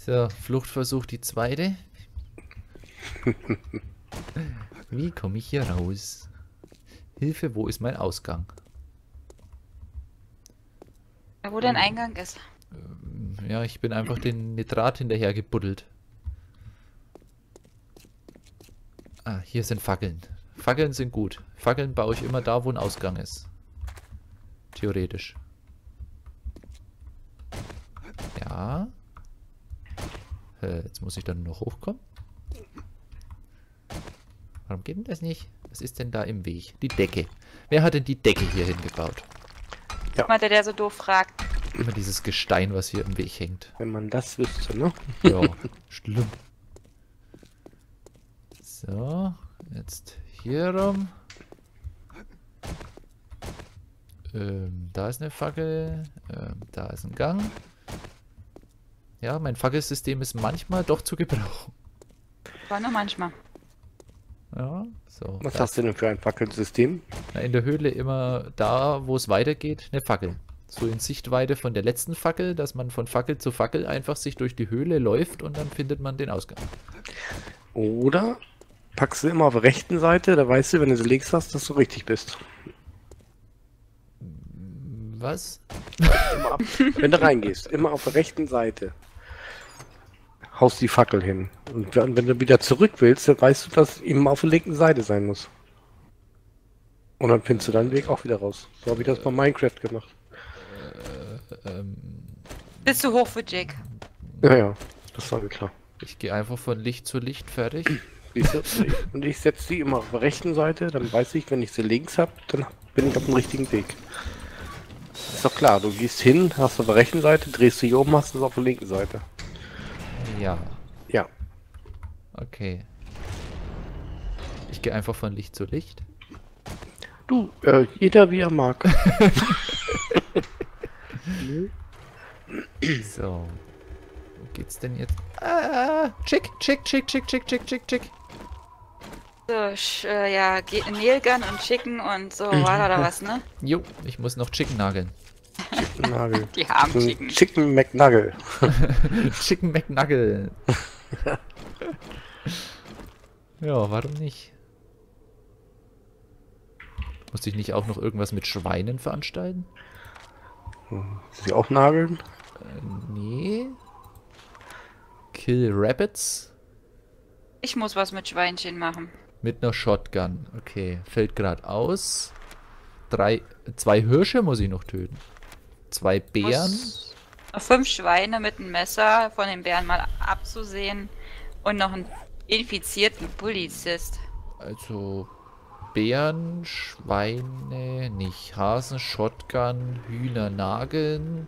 So, Fluchtversuch die zweite. Wie komme ich hier raus? Hilfe, wo ist mein Ausgang? Wo dein Eingang ist. Ja, ich bin einfach den Nitrat hinterher gebuddelt. Ah, hier sind Fackeln. Fackeln sind gut. Fackeln baue ich immer da, wo ein Ausgang ist. Theoretisch. Ja. Jetzt muss ich dann noch hochkommen. Warum geht denn das nicht? Was ist denn da im Weg? Die Decke. Wer hat denn die Decke hier hingebaut? Ja. Mal der so doof fragt. Immer dieses Gestein, was hier im Weg hängt. Wenn man das wüsste, ne? Ja, schlimm. So, jetzt hier rum. Da ist eine Fackel. Da ist ein Gang. Ja, mein Fackelsystem ist manchmal doch zu gebrauchen. War nur manchmal. Ja, so. Was hast du denn für ein Fackelsystem? Na, in der Höhle immer da, wo es weitergeht, eine Fackel. So in Sichtweite von der letzten Fackel, dass man von Fackel zu Fackel einfach sich durch die Höhle läuft und dann findet man den Ausgang. Oder packst du immer auf der rechten Seite, da weißt du, wenn du sie links hast, dass du richtig bist. Was? Wenn du reingehst, immer auf der rechten Seite. Haust die Fackel hin. Und wenn du wieder zurück willst, dann weißt du, dass immer auf der linken Seite sein muss. Und dann findest du deinen Weg auch wieder raus. So habe ich das bei Minecraft gemacht. Bist du hoch für Jake? Ja, ja, das war mir klar. Ich gehe einfach von Licht zu Licht, fertig. Siehst du? Und ich setze die immer auf der rechten Seite, dann weiß ich, wenn ich sie links habe, dann bin ich auf dem richtigen Weg. Ist doch klar, du gehst hin, hast auf der rechten Seite, drehst dich um, hast es auf der linken Seite. Ja, Ja. okay. Ich gehe einfach von Licht zu Licht. Du, jeder wie er mag. So. Wo geht's denn jetzt? Ah, chick, chick, chick, chick, chick, chick, chick, chick. So, ja, Nailgun und Chicken und so, war da was, ne? Jo, ich muss noch Chicken nageln. Chicken Nugget. Die haben Chicken. Chicken McNugget. Chicken McNugget. Ja, warum nicht? Muss ich nicht auch noch irgendwas mit Schweinen veranstalten? Sie auch nageln? Nee. Kill Rabbits Ich muss was mit Schweinchen machen. mit einer Shotgun. Okay, fällt gerade aus. 2 Hirsche muss ich noch töten. 2 Bären. Muss noch 5 Schweine mit einem Messer von den Bären mal abzusehen und noch einen infizierten Polizist. Also Bären, Schweine, nicht. Hasen, Shotgun, Hühner nageln.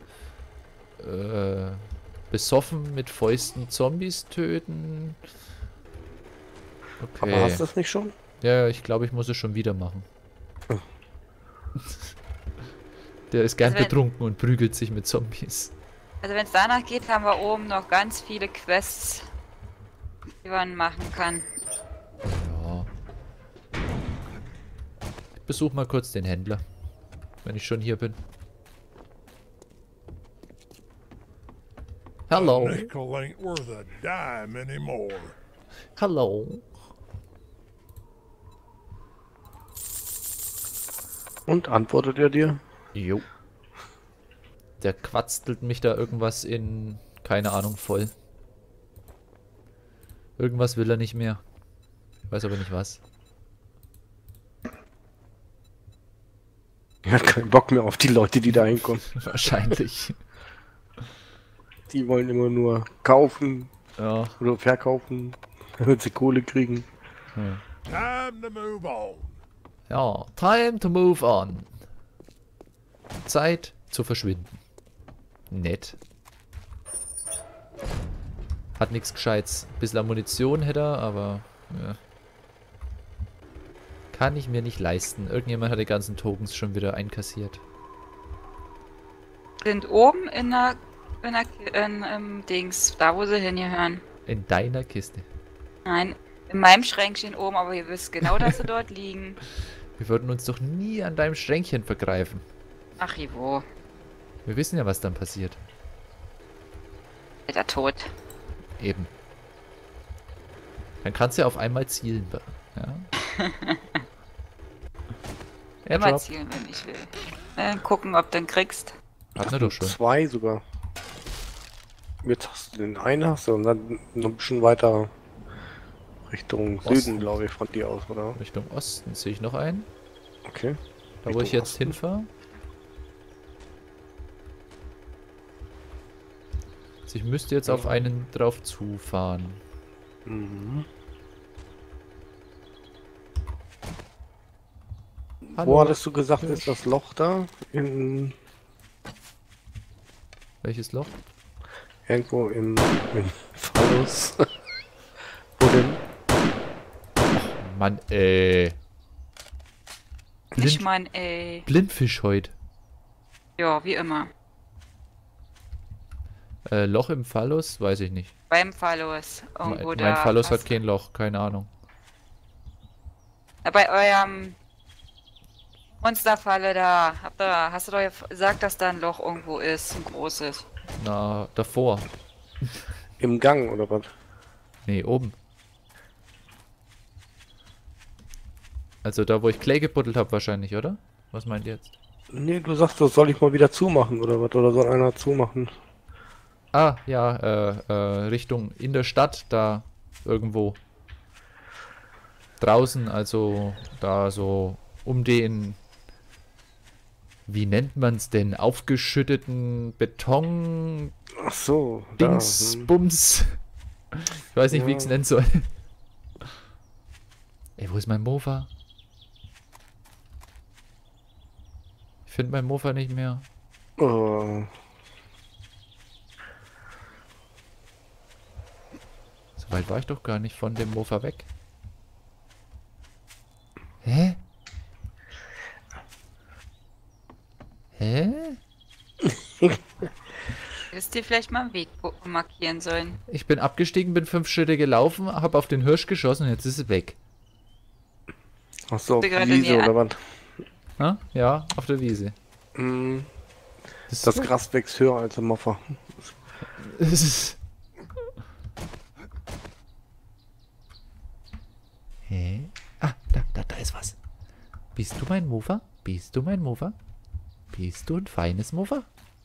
Besoffen mit Fäusten Zombies töten. Okay. Aber hast du das nicht schon? Ja, ich glaube, ich muss es schon wieder machen. Oh. Der ist gern Also wenn- betrunken und prügelt sich mit Zombies. Also wenn es danach geht, haben wir oben noch ganz viele Quests, die man machen kann. Ja. Ich besuche mal kurz den Händler, wenn ich schon hier bin. Hallo. Nickel ain't worth a dime anymore. Hallo. Und antwortet er dir? Jo. Der quatstelt mich da irgendwas in, keine Ahnung, voll. Irgendwas will er nicht mehr. Ich weiß aber nicht was. Er hat keinen Bock mehr auf die Leute, die da hinkommen. Wahrscheinlich. Die wollen immer nur kaufen Ja. oder verkaufen, damit sie Kohle kriegen. Time to move on. Ja, time to move on. Zeit zu verschwinden. Nett. Hat nichts Gescheites. Bisschen Munition hätte er, aber ja. Kann ich mir nicht leisten. Irgendjemand hat die ganzen Tokens schon wieder einkassiert. Sind oben im Dings, da wo sie hingehören. In deiner Kiste. Nein, in meinem Schränkchen oben, aber ihr wisst genau, dass sie dort liegen. Wir würden uns doch nie an deinem Schränkchen vergreifen. Ach, Ivo, Wir wissen ja, was dann passiert. ist er tot. Eben. Dann kannst du ja auf einmal zielen. Ja. Immer Airdrop. zielen, wenn ich will. Gucken, ob du den kriegst. Hat er doch schon. 2 sogar. Jetzt hast du den einen hast du und dann noch ein bisschen weiter Richtung Osten. Süden, glaube ich, von dir aus, oder? Richtung Osten sehe ich noch einen. Okay. Da wo ich Richtung jetzt Osten. hinfahre. Also ich müsste jetzt auf einen drauf zufahren. Mhm. Hallo. Wo hattest du gesagt, ist das Loch da? Welches Loch? Irgendwo im Phallus. Wo denn? Mann, Ich Blind, meine, Blindfisch heute. ja, wie immer. Loch im Phallus? Weiß ich nicht. Beim Phallus. Irgendwo Mein da. Phallus hat fast- kein Loch, keine Ahnung. Na, bei eurem Monsterfalle da. Hast du doch gesagt, dass da ein Loch irgendwo ist. Ein großes. Na, davor. Im Gang, oder was? Nee, oben. Also da, wo ich Clay gebuddelt habe wahrscheinlich, oder? Was meint ihr jetzt? Nee, du sagst, das soll ich mal wieder zumachen, oder was? Oder soll einer zumachen? Ah, ja, Richtung in der Stadt, da irgendwo. Draußen, also da so um den, wie nennt man's denn, aufgeschütteten Beton, Ach so, da. Dingsbums. Ich weiß nicht, wie ich es Ja. nennen soll. Ey, wo ist mein Mofa? Ich finde mein Mofa nicht mehr. Oh. So weit war ich doch gar nicht von dem Mofa weg. Hä? Hä? Hättest dir vielleicht mal einen Weg markieren sollen. Ich bin abgestiegen, bin 5 Schritte gelaufen, hab auf den Hirsch geschossen und jetzt ist es weg. Ach so, auf Bist du die gerade Wiese, näher? oder was? Ha? Ja, auf der Wiese. Hm, Das, das Gras wächst höher als im Moffer. das ist... Hä? Ah, da ist was. Bist du mein Mofa? Bist du mein Mofa? Bist du ein feines Mofa?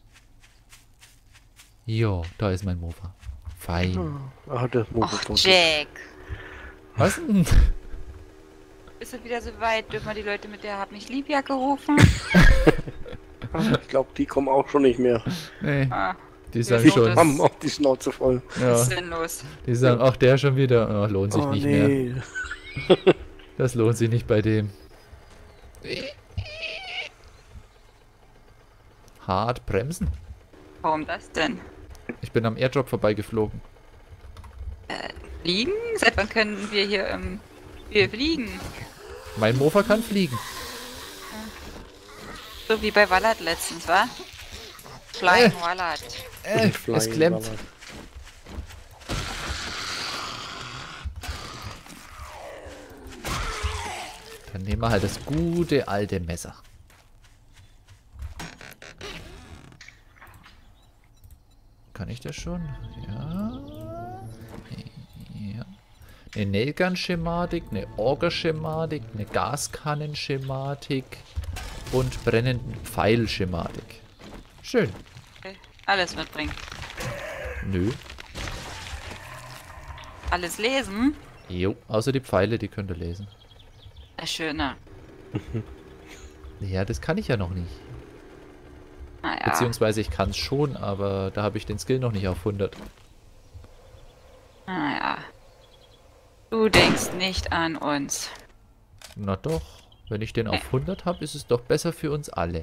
Jo, da ist mein Mofa. Fein. Ah, der Och, Mofa. Jack. Was denn? Ist es wieder so weit? Dürfen wir die Leute mit der Hab mich lieb Jacke rufen? Ich glaube, die kommen auch schon nicht mehr. Nee, Ah, die sagen so, schon. das- Haben auch die Schnauze voll. Ja, was ist denn los? die sagen, ach, der schon wieder. Oh, lohnt sich Oh, nicht mehr. nee. Das lohnt sich nicht bei dem. Hart bremsen. Warum das denn? Ich bin am Airdrop vorbeigeflogen. Fliegen? Seit wann können wir hier wir fliegen? Mein Mofa kann fliegen. So wie bei Wallert letztens, wa? Flying Wallert. Und Es Flying klemmt. Ballard. Dann nehmen wir halt das gute alte Messer. Kann ich das schon? Ja. Ja. Eine Nailgun-Schematik, eine Auger-Schematik, eine Gaskannen-Schematik und brennenden Pfeil-Schematik. Schön. Okay. Alles mitbringen. Nö. Alles lesen? Jo, außer die Pfeile, die könnt ihr lesen. Das Schöne. Ja, das kann ich ja noch nicht. Naja. Beziehungsweise ich kann es schon, aber da habe ich den Skill noch nicht auf 100. Naja. Du denkst nicht an uns. Na doch, wenn ich den auf 100 habe, ist es doch besser für uns alle.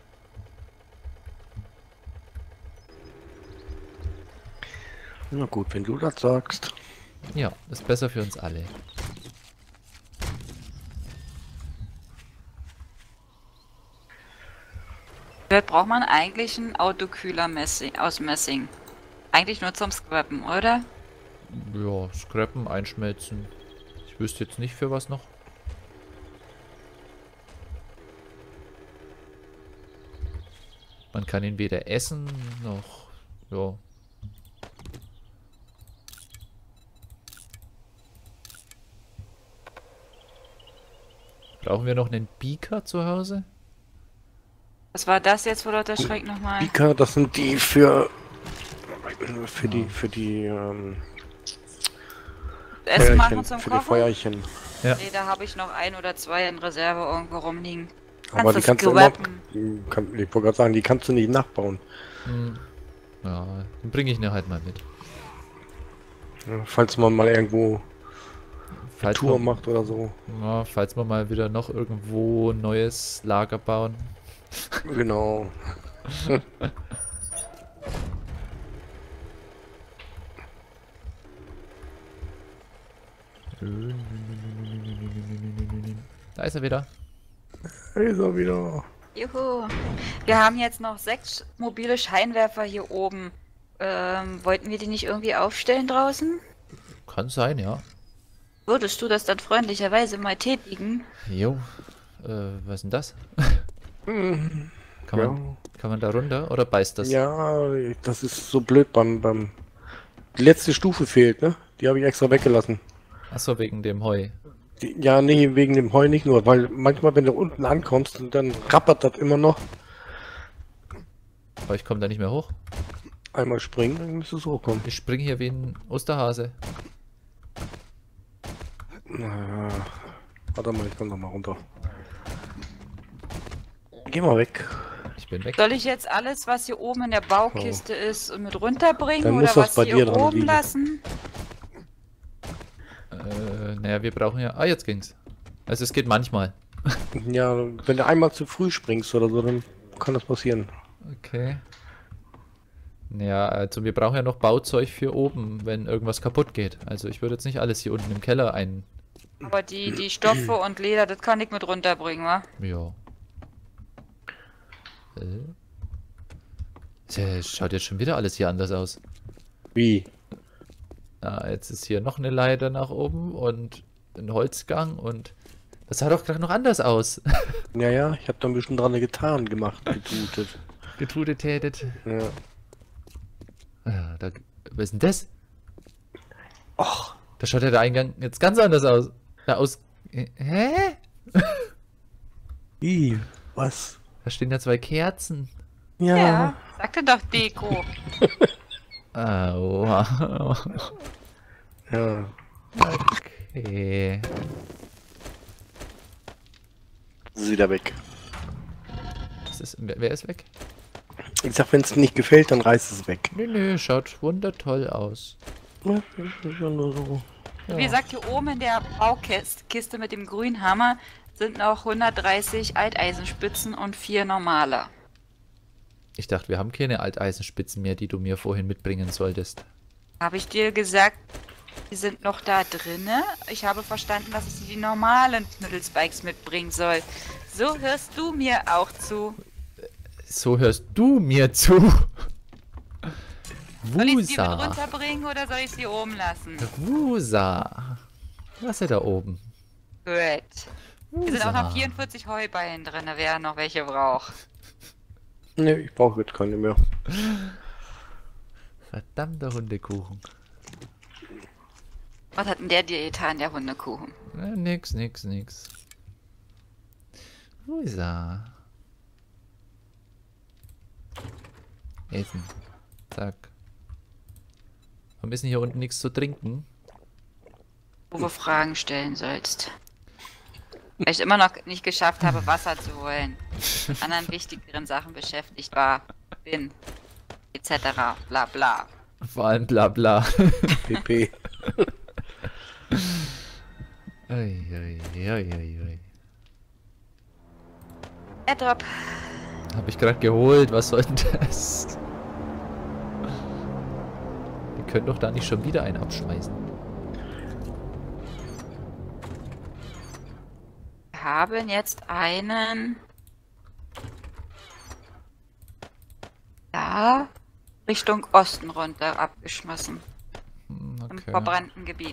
Na gut, wenn du das sagst. Ja, ist besser für uns alle. Dort braucht man eigentlich einen Autokühler aus Messing. Eigentlich nur zum Scrappen, oder? Ja, scrappen, einschmelzen. Ich wüsste jetzt nicht für was noch. Man kann ihn weder essen noch... Ja. Brauchen wir noch einen Beaker zu Hause? Was war das jetzt, wo der Schreck nochmal? Beaker, das sind die für die Essen machen Feuerchen, zum für die Kochen? Feuerchen. Ja. Nee, da habe ich noch 1 oder 2 in Reserve irgendwo rumliegen. Aber die das kannst du immer, graben? ich wollte gerade sagen, die kannst du nicht nachbauen. Hm. Ja, dann bringe ich ihn halt mal mit. Ja, falls man mal irgendwo eine Falls Tour wir, macht oder so. ja, falls wir mal wieder noch irgendwo ein neues Lager bauen. Genau. Da ist er wieder. Ist er wieder. Juhu. Wir haben jetzt noch 6 mobile Scheinwerfer hier oben. Wollten wir die nicht irgendwie aufstellen draußen? Kann sein, ja. Würdest du das dann freundlicherweise mal tätigen? Jo. Was ist denn das? Mhm. Kann man da runter oder beißt das? Ja, das ist so blöd die letzte Stufe fehlt, ne? Die habe ich extra weggelassen. Achso, wegen dem Heu. Ja, nee, wegen dem Heu nicht nur, weil manchmal, wenn du unten ankommst, dann rappert das immer noch. Aber ich komme da nicht mehr hoch. Einmal springen, dann müsste es hochkommen. Ich springe hier wie ein Osterhase. Warte mal, ich komm noch mal runter. Geh mal weg. Ich bin weg. Soll ich jetzt alles, was hier oben in der Baukiste ist, mit runterbringen Dann oder muss das was bei hier dir dran oben liegen. lassen? Naja, wir brauchen ja... Ah, jetzt ging's. Also es geht manchmal. Ja, wenn du einmal zu früh springst oder so, dann kann das passieren. Okay. Ja, also wir brauchen ja noch Bauzeug für oben, wenn irgendwas kaputt geht. Also ich würde jetzt nicht alles hier unten im Keller ein... Aber die Stoffe und Leder, das kann ich mit runterbringen, wa? Ja. Schaut jetzt schon wieder alles hier anders aus. Wie? Ah, jetzt ist hier noch eine Leiter nach oben und ein Holzgang und... Das sah doch gerade noch anders aus. Ja, ich habe da ein bisschen dran getan gemacht, getutet. Getudetätet. Ja. Ah, was ist denn das? Och, Da schaut ja der Eingang jetzt ganz anders aus. Hä? wie? Was? Da stehen ja 2 Kerzen. Ja, sagte doch Deko. Aua. Ja. Okay. Das ist wieder weg. Wer ist weg? Ich sag, wenn es nicht gefällt, dann reiß es weg. Nö, schaut wundertoll aus. Ja, das ist ja nur so. Wie gesagt, hier oben in der Baukiste mit dem grünen Hammer sind noch 130 Alteisenspitzen und 4 normale. Ich dachte, wir haben keine Alteisenspitzen mehr, die du mir vorhin mitbringen solltest. Habe ich dir gesagt, die sind noch da drinne? Ich habe verstanden, dass ich die normalen Knüttelspikes mitbringen soll. So hörst du mir auch zu. So hörst du mir zu. Soll ich sie mit Wusa. runterbringen oder soll ich sie oben lassen? Wusa. Was ist da oben? Gut. Hier sind auch noch Wusa. 44 Heuballen drin, wer noch welche braucht. Ne, ich brauche jetzt keine mehr. Verdammter Hundekuchen. Was hat denn der dir getan, der Hundekuchen? Nix. Wusa. Essen. Zack. Warum ist denn hier unten nichts zu trinken? Wo du Fragen stellen sollst. Weil ich immer noch nicht geschafft habe, Wasser zu holen. Mit anderen wichtigeren Sachen beschäftigt bin. Etc. Bla bla. Vor allem bla bla. PP. Ui. Airdrop. Hab ich gerade geholt, was soll denn das? Wir können doch da nicht schon wieder einen abschmeißen. Wir haben jetzt einen... Ja, Richtung Osten runter abgeschmissen. Im Okay. verbrannten Gebiet.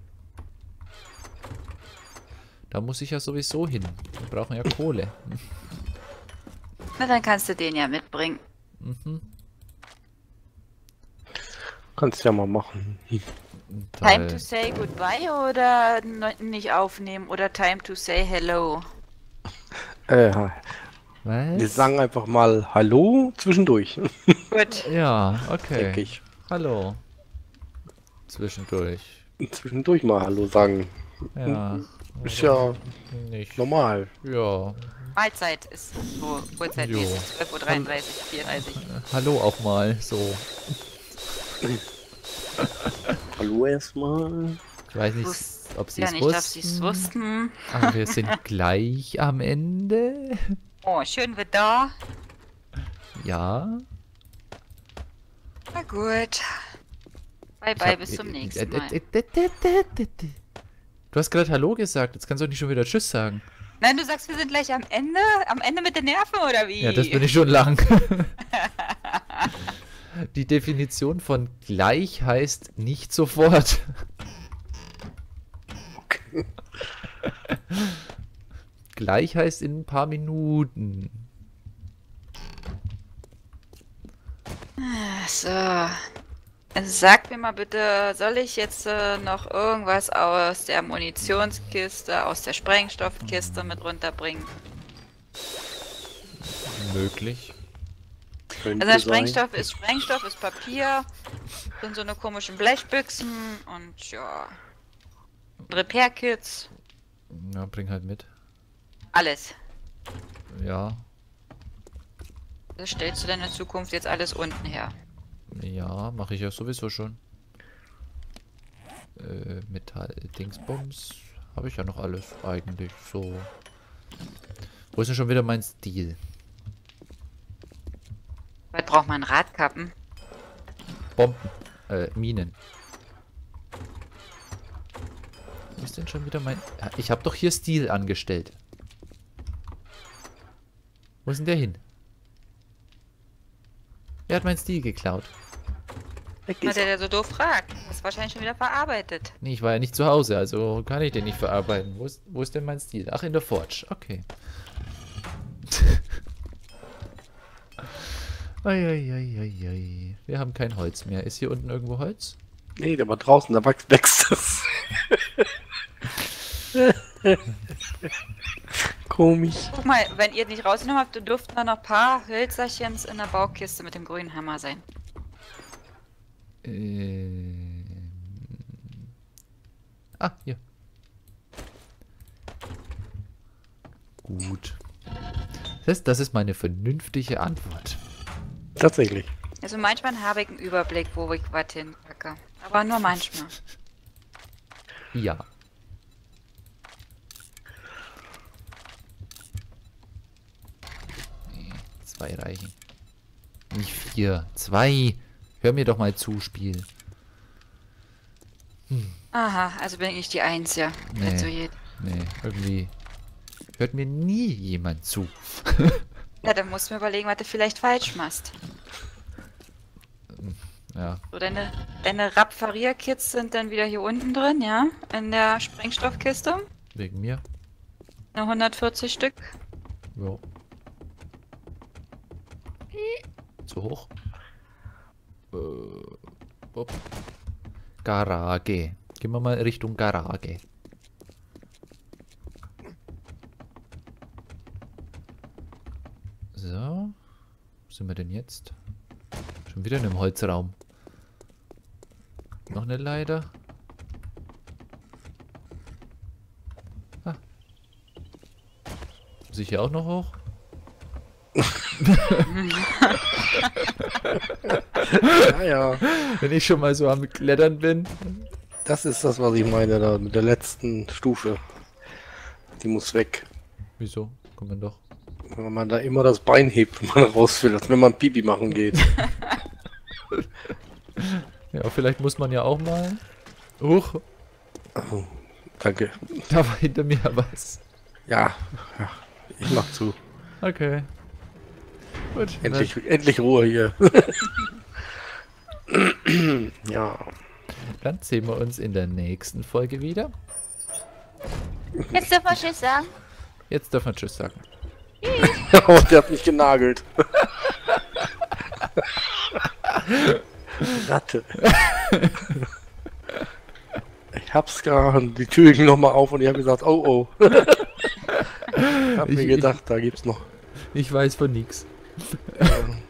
Da muss ich ja sowieso hin. Wir brauchen ja Kohle. Na, dann kannst du den ja mitbringen. Mhm. Kannst ja mal machen. Time to say goodbye oder nicht aufnehmen oder time to say hello? Wir Was? sagen einfach mal Hallo zwischendurch, Gut. Ja, okay. denke ich. Hallo. Zwischendurch. Zwischendurch mal Hallo sagen. Ja. Ist oder ja nicht. normal. Ja. Mahlzeit ist so Uhrzeitmäßig, 12:33 Uhr, 34. Hallo auch mal. So. Hallo erstmal. Ich weiß nicht, Wusst- ob sie Ja, es nicht, dass sie es wussten. wussten. Aber wir sind gleich am Ende. Oh, schön wird da. Ja. Na gut. Bye bye, bis zum nächsten Mal. Du hast gerade Hallo gesagt, jetzt kannst du doch nicht schon wieder Tschüss sagen. Nein, du sagst, wir sind gleich am Ende? Am Ende mit den Nerven, oder wie? Ja, das bin ich schon lang. Die Definition von gleich heißt nicht sofort. Okay. Gleich heißt in ein paar Minuten. So. Also sag mir mal bitte, soll ich jetzt noch irgendwas aus der Munitionskiste, aus der Sprengstoffkiste mit runterbringen? Möglich. Könnte Also der sein. Sprengstoff ist Papier, sind so eine komischen Blechbüchsen und ja. Repair-Kits, Ja, bring halt mit. alles. Ja. Das stellst du dann in Zukunft jetzt alles unten her. Ja, mache ich ja sowieso schon. Metall-Dingsbums. Habe ich ja noch alles eigentlich so. Wo ist denn schon wieder mein Stil? Was braucht man? Radkappen? Bomben. Minen. Wo ist denn schon wieder mein... Ja, ich habe doch hier Stil angestellt. Wo ist denn der hin? Wer hat meinen Stil geklaut? Na, der so doof fragt. Das ist wahrscheinlich schon wieder verarbeitet. Nee, ich war ja nicht zu Hause, also kann ich den nicht verarbeiten. Wo ist denn mein Stil? Ach, in der Forge. Okay. Eieieiei. Wir haben kein Holz mehr. Ist hier unten irgendwo Holz? Nee, der war draußen, da wächst es. Komisch. Guck mal, wenn ihr nicht rausgenommen habt, dürften da noch ein paar Hölzerchens in der Baukiste mit dem grünen Hammer sein. Ah, hier. Gut. Das ist meine vernünftige Antwort. Tatsächlich. Also manchmal habe ich einen Überblick, wo ich was hinpacke. Aber nur manchmal. Ja. Nee, 2 reichen. Nicht 4. 2. Hör mir doch mal zu, Spiel. Aha, also bin ich die Einzige. Nee. So geht. Nee, irgendwie hört mir nie jemand zu. Ja, dann musst du mir überlegen, was du vielleicht falsch machst. Ja, So, deine Rapparierkits sind dann wieder hier unten drin, ja? In der Sprengstoffkiste. wegen mir. Eine 140 Stück. Jo. Zu hoch. Bob. Garage. Gehen wir mal Richtung Garage. So. Wo sind wir denn jetzt? Schon wieder in einem Holzraum. Noch eine Leiter. Ah. Muss ich hier auch noch hoch? Ja, ja. Wenn ich schon mal so am Klettern bin. Das ist das, was ich meine, da mit der letzten Stufe. Die muss weg. Wieso? Kommt man doch. Wenn man da immer das Bein hebt, wenn man raus will, als wenn man Pipi machen geht. Ja, vielleicht muss man ja auch mal. Huch, Oh, danke. da war hinter mir was. Ja, ja, ich mach zu. Okay. Gut. Endlich Ruhe hier. Ja. Dann sehen wir uns in der nächsten Folge wieder. Jetzt dürfen wir Tschüss sagen. Jetzt dürfen wir Tschüss sagen. Oh, der hat mich genagelt. Ratte. Ich hab's gerade, die Tür ging nochmal auf und ich habe gesagt, oh oh. Hab mir gedacht, da gibt's noch. Ich weiß von nix.